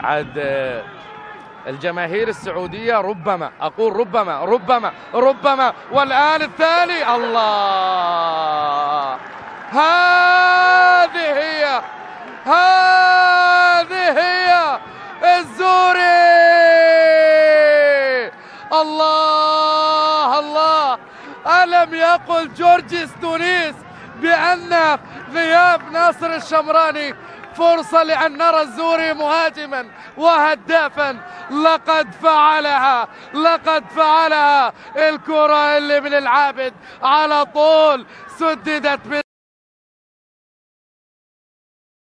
عاد الجماهير السعودية ربما، أقول ربما، والآن الثاني. الله، هذه هي الزوري. الله، ألم يقل جورجيس تونيس بأن غياب ناصر الشمراني فرصة لأن نرى الزوري مهاجما وهدافا؟ لقد فعلها الكرة اللي من العابد على طول سددت من